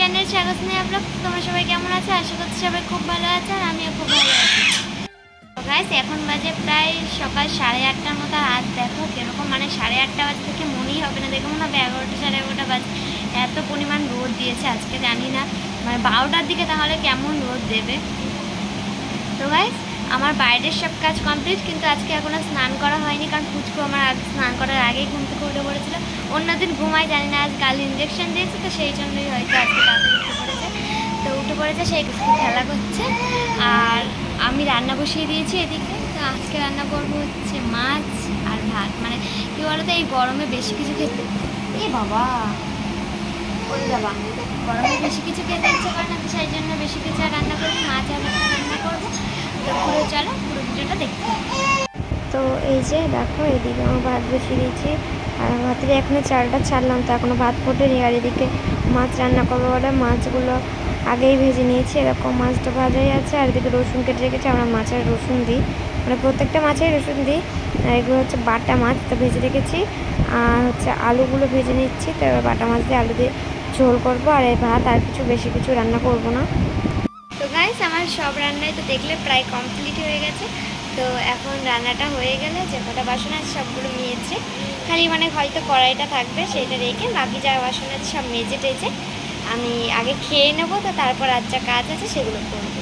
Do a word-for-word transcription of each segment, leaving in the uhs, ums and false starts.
Channel স্বাগত Sneha blog. তোমরা সবাই কেমন আছো? আশা করছি সবাই খুব ভালো আছে আর আমিও খুব ভালো আছি। তো গাইস এখন বাজে প্রায় সকাল সাড়ে আটটার মতো। হাত দেখো কিরকম, মানে সাড়ে আটটা বাজে থেকে মনেই হবে না, দেখো মনে হবে এগারোটা সাড়ে এগারোটা বাজে। এত পরিমাণ রোদ দিয়েছে আজকে, জানি না মানে বারোটার দিকে তাহলে কেমন রোদ দেবে। তো গাইস আমার বাইরের সব কাজ কমপ্লিট, কিন্তু আজকে এখনও স্নান করা হয়নি, কারণ পুচকু আমার আগে স্নান করার আগেই ঘুম থেকে উঠে পড়েছিল। অন্যদিন ঘুমাই, জানি না আজ কাল ইঞ্জেকশন দিয়েছে তো সেই জন্যই হয়তো আজকে তাড়াতাড়ি উঠে পড়েছে। তো উঠে পড়েছে, সেই খেলা করছে আর আমি রান্না বসিয়ে দিয়েছি এদিকে। তো আজকে রান্না করবো হচ্ছে মাছ আর ভাত। মানে কী বলতো, এই গরমে বেশি কিছু খেতে এ বাবা ওই বাবা গরমে বেশি কিছু খেতে ইচ্ছে করে না, তো সেই জন্য বেশি কিছু রান্না করবো, মাছ আর ভাত রান্না করবো। তো পুরো চলো পুরো ভিডিওটা দেখতে। তো এই যে দেখো এদিকে আমার ভাত বসিয়ে দিয়েছি আর ভাতের এখনো চালটা ছাড়লাম, তো এখনো ভাত ফোটেনি। আর এদিকে মাছ রান্না করবো বলে মাছগুলো আগেই ভেজে নিয়েছি, এরকম মাছটা ভাজাই আছে। আর এদিকে রসুন কেটে রেখেছি, আমরা মাছের রসুন দিই, মানে প্রত্যেকটা মাছেই রসুন দিই। আর এগুলো হচ্ছে বাটা মাছ, তো ভেজে রেখেছি। আর হচ্ছে আলুগুলো ভেজে নিচ্ছি, তো এবার বাটা মাছ দিয়ে আলু দিয়ে ঝোল করবো। আর এই ভাত, আর কিছু বেশি কিছু রান্না করব না। তো গাইস আমার সব রান্নাই তো দেখলে প্রায় কমপ্লিট হয়ে গেছে। তো এখন রান্নাটা হয়ে গেলে যে কটা বাসন আছে সবগুলো মেজে, খালি মানে হয়তো কড়াইটা থাকবে সেটা রেখে বাকি যা বাসন আছে সব মেজে টেজে আমি আগে খেয়ে নেবো, তো তারপর আর যা কাজ আছে সেগুলো করবো।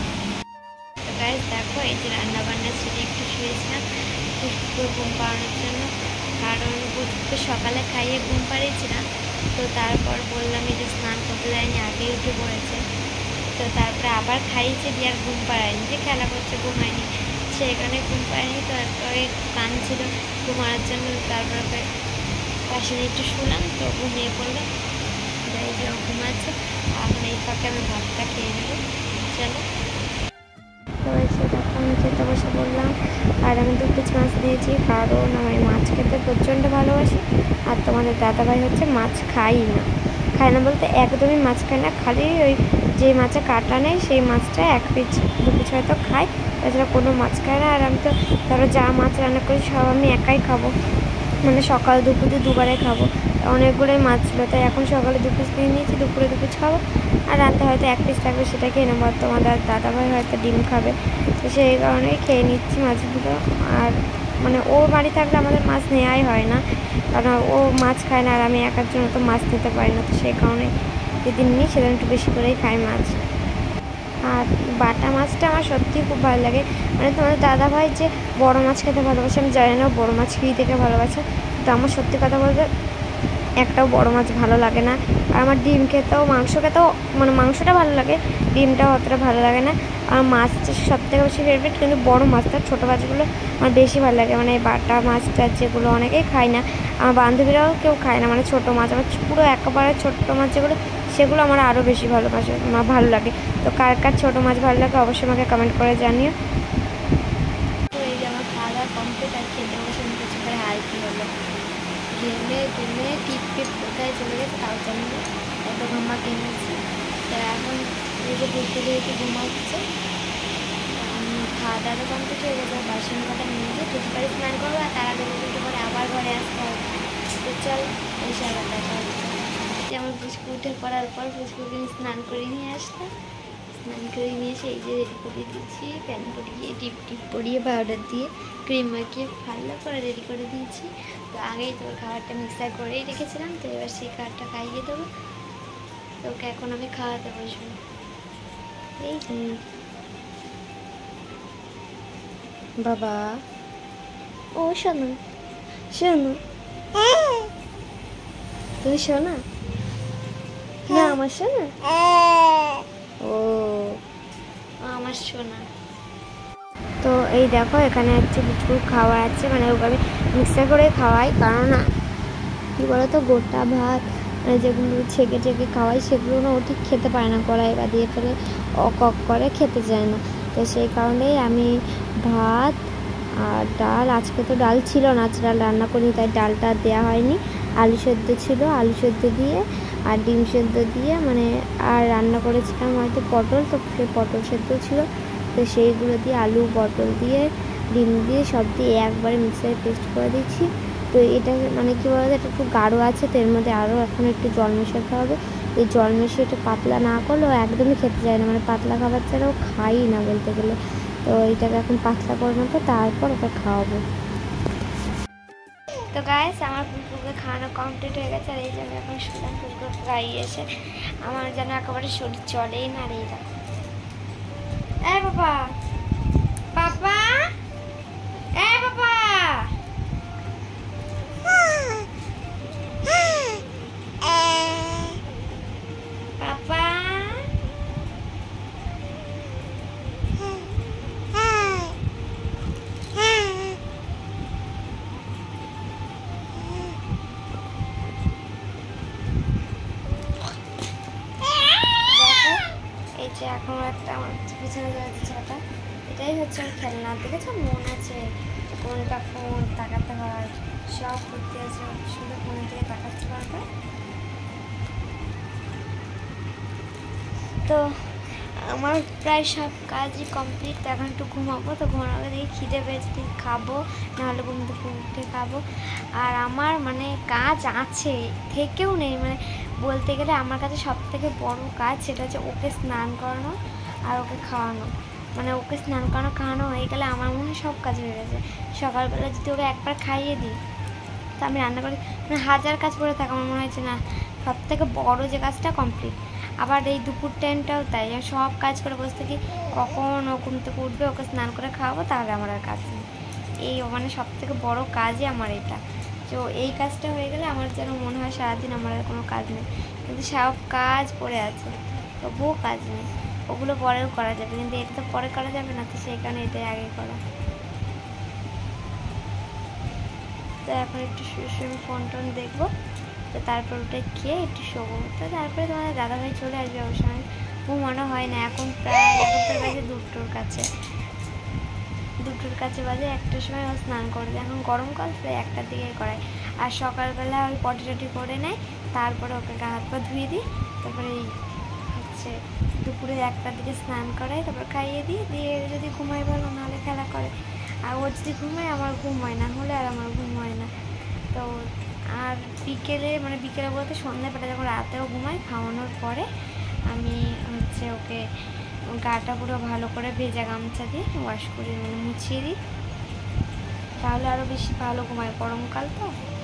তো গাইস দেখো এই যে রান্না বান্না ছেড়ে একটু শুয়েছিলাম পুষ্পকে ঘুম পাড়ানোর জন্য, কারণ পুষ্পকে সকালে খাইয়ে ঘুম পাড়িয়েছিলাম। তো তারপর বললাম এই যে স্নান করতে যায়নি, আগেই উঠে পড়েছে। তো তারপরে আবার খাইয়েছে দিয়ে আর ঘুম পাড়ায়নি, যে খেলা করছে ঘুমায়নি, সেখানে ঘুম পাড়ায়নি। তো তারপরে কান ছিল ঘুমানোর জন্য, তারপরে পাশে একটু শুলাম, তো ঘুমিয়ে পড়লাম। যাই যে ঘুমাচ্ছে, এখন এই ফাঁকে আমি ভাতটা খেয়ে নেবো। চলো তো এসে দেখো আমি খেতে বসে বললাম। আর আমি দু পিস মাছ দিয়েছি, কারণ আমি মাছ খেতে প্রচণ্ড ভালোবাসি। আর তোমাদের দাদাভাই হচ্ছে মাছ খাই না, খায় না বলতে একদমই মাছ খায় না, খালি ওই যে মাছে কাটা নেই সেই মাছটা এক পিস দু পিস হয়তো খায়, তাছাড়া কোনো মাছ খায় না। আর আমি তো ধরো যা মাছ রান্না করি সব আমি একাই খাবো, মানে সকাল দুপুরে দুবারে খাবো, অনেকগুলোই মাছ ছিল। তাই এখন সকালে দু পিস নিয়ে নিয়েছি, দুপুরে দু পিস খাবো, আর রাতে হয়তো এক পিস থাকবে সেটা খেয়ে নেবো। আর তোমাদের দাদাভাই হয়তো ডিম খাবে, তো সেই কারণেই খেয়ে নিচ্ছি মাছগুলো। আর মানে ও বাড়ি থাকলে আমাদের মাছ নেওয়াই হয় না, কারণ ও মাছ খায় না আর আমি একার জন্য তো মাছ নিতে পারি না, তো সেই কারণে যেদিন নিই সেদিন একটু বেশি করেই খাই মাছ। আর বাটা মাছটা আমার সত্যিই খুব ভালো লাগে, মানে তোমাদের দাদাভাই যে বড় মাছ খেতে ভালোবাসে আমি জানি না, বড় মাছ খেয়ে থেকে ভালোবাসে, তো আমার সত্যি কথা বলতে একটাও বড় মাছ ভালো লাগে না। আর আমার ডিম খেতেও মাংস খেতেও মানে মাংসটা ভালো লাগে, ডিমটাও অতটা ভালো লাগে না। আর মাছটা সব থেকে বেশি ফেভারিট, কিন্তু বড় মাছটা ছোটো মাছগুলো আমার বেশি ভালো লাগে। মানে বাটা মাছটা যেগুলো অনেকেই খায় না, আমার বান্ধবীরাও কেউ খায় না, মানে ছোটো মাছ, আমার পুরো একেবারে ছোট্টো মাছ যেগুলো সেগুলো আমার আরও বেশি ভালোবাসে আমার ভালো লাগে। তো কার কার ছোটো মাছ ভালো লাগে অবশ্যই আমাকে কমেন্ট করে জানিও। তো এই যে আমার খাওয়া দাওয়া কমপ্লিট, আর খেতে বসে কিছু করে হাই কী হলো ঘেমে ঘুমে টিপ টিপ কোথায় চলে গেছে তাও জানি না, এত ঘুমা কিনেছি। তো এখন এই যে ঘুরতে যেহেতু ঘুমাচ্ছে, খাওয়া দাওয়া কমপ্লিট হয়ে গেছে, বাসন কটা নিয়ে গিয়ে টুটি পাড়ি স্নান করবো, আর তার আগে দুটো করে আবার ঘরে আসতে হবে। তো চল এই সব দেখা হচ্ছে। যেমন পুষ্কু উঠে পড়ার পর পুষ্কুকে স্নান করে নিয়ে আসলাম, স্নান করে নিয়ে এসে এই যে রেডি করিয়ে দিচ্ছি, প্যান পরিয়ে টিপ টিপ পরিয়ে পাউডার দিয়ে ক্রিম মাখিয়ে ভালো করে রেডি করে দিয়েছি। তো আগেই তোর খাবারটা মিক্সার করেই রেখেছিলাম, তো এবার সেই খাবারটা খাইয়ে দেবো। তো ওকে এখন আমি খাওয়াতে বসবো। এই বাবা ও শোনো শোনো তুমি শোনা না, আমার শোনা ও আমার শোনা। তো এই দেখো এখানে হচ্ছে কিছু খাওয়া আছে, মানে ওকে আমি মিক্সার করে খাওয়াই, কারণ কী বলো তো গোটা ভাত মানে যেগুলো ছেঁকে ছেঁকে খাওয়াই সেগুলো না ও ঠিক খেতে পারে না, গলায় বা দিয়ে ফেলে অক অক করে খেতে চায় না। তো সেই কারণেই আমি ভাত আর ডাল, আজকে তো ডাল ছিল না, আজ ডাল রান্না করি তাই ডালটা দেওয়া হয়নি, আলু সেদ্ধ ছিল, আলু সেদ্ধ দিয়ে আর ডিম সেদ্ধ দিয়ে মানে আর রান্না করেছিলাম হয়তো পটল, তো সেই পটল সেদ্ধ ছিল, তো সেইগুলো দিয়ে আলু পটল দিয়ে ডিম দিয়ে সব দিয়ে একবারে মিক্সারে পেস্ট করে দিচ্ছি। তো এটা মানে কী বলতো, এটা একটু গাঢ় আছে, তো এর মধ্যে আরও এখন একটু জল মেশাতে হবে, এই জল মিশিয়ে একটু পাতলা না করলেও একদমই খেতে চায় না, মানে পাতলা খাবার ছাড়াও খাই না বলতে গেলে। তো এইটাকে এখন পাতলা করে নেবো, তারপর ওকে খাওয়াবো। তো গাইস আমার পুকুরকে খাওয়ানো কমপ্লিট হয়ে গেছে, আর এই জন্য এখন শুনলাম পুকুর খাইয়ে এসে আমার যেন একেবারে শরীর চলেই না। আর এই দেখো এই বাবা বাবা এই বাবা বাবা এই যে এখন একটা আমার পিছনে যাচ্ছে ওটা, এটাই হচ্ছে ওর খেলনা। দেখেছো মন আছে, কোনটা ফোন তাকাতে হয়, সব করতে আছে, সুন্দর ফোনের দিকে তাকাতে পারবে। তো আমার প্রায় সব কাজই কমপ্লিট। এখন একটু ঘুমাবো, তো ঘুমানোর আগে দেখি খিদে পেয়েছে খাবো, নাহলে ঘুম থেকে উঠে খাবো। আর আমার মানে কাজ আছে থেকেও নেই, মানে বলতে গেলে আমার কাছে সব থেকে বড় কাজ সেটা হচ্ছে ওকে স্নান করানো আর ওকে খাওয়ানো। মানে ওকে স্নান করানো খাওয়ানো হয়ে গেলে আমার মনে হয় সব কাজ হয়ে গেছে। সকালবেলা যদি ওকে একবার খাইয়ে দিই, তো আমি রান্না করি, মানে হাজার কাজ করে থাকা আমার মনে হয়েছে না সব থেকে বড়ো যে কাজটা কমপ্লিট। আবার এই দুপুর টাইমটাও তাই, সব কাজ করে বসে থাকি, কখন ও ঘুম থেকে উঠবে, ওকে স্নান করে খাওয়াবো, তাহলে আমার আর কাজ নেই। এই মানে সব থেকে বড়ো কাজই আমার এটা। তো এই কাজটা হয়ে গেলে আমার যেন মনে হয় সারাদিন আমার আর কোনো কাজ নেই, কিন্তু সব কাজ পড়ে আছে, তবুও কাজ নেই। ওগুলো পরেও করা যাবে, কিন্তু এটা তো পরে করা যাবে না, তো সেই কারণে এটাই আগে করা। তো এখন একটু শুয়ে শুয়ে আমি ফোন টোন দেখবো, তো তারপর ওটা খেয়ে একটু শোবো। তো তারপরে তোমাদের দাদাভাই চলে আসবে, ওর সময় ঘুমানো হয় না। এখন প্রায় এগারোটার বাজে, দুটোর কাছে দুটোর কাছে বাজে, একটার সময় ও স্নান করে দেয়। এখন গরমকাল, তো একটার দিকে করায়। আর সকালবেলা ওই পটি টটি করে নেয়, তারপরে ওকে গা হাত পা ধুয়ে দিই, তারপরে এই হচ্ছে দুপুরে একটার দিকে স্নান করাই, তারপর খাইয়ে দিই, দিয়ে যদি ঘুমাই ভালো, নাহলে খেলা করে। আর ও যদি ঘুমায় আমার ঘুম হয় না, হলে আর আমার ঘুম হয় না। তো আর বিকেলে মানে বিকেলে বলতে সন্ধ্যাবেলা যখন রাতেও ঘুমাই, খাওয়ানোর পরে আমি হচ্ছে ওকে গাটা পুরো ভালো করে ভেজা গামছা দিয়ে ওয়াশ করে মানে মুছিয়ে দিই, তাহলে আরও বেশি ভালো ঘুমায়, গরমকাল তো।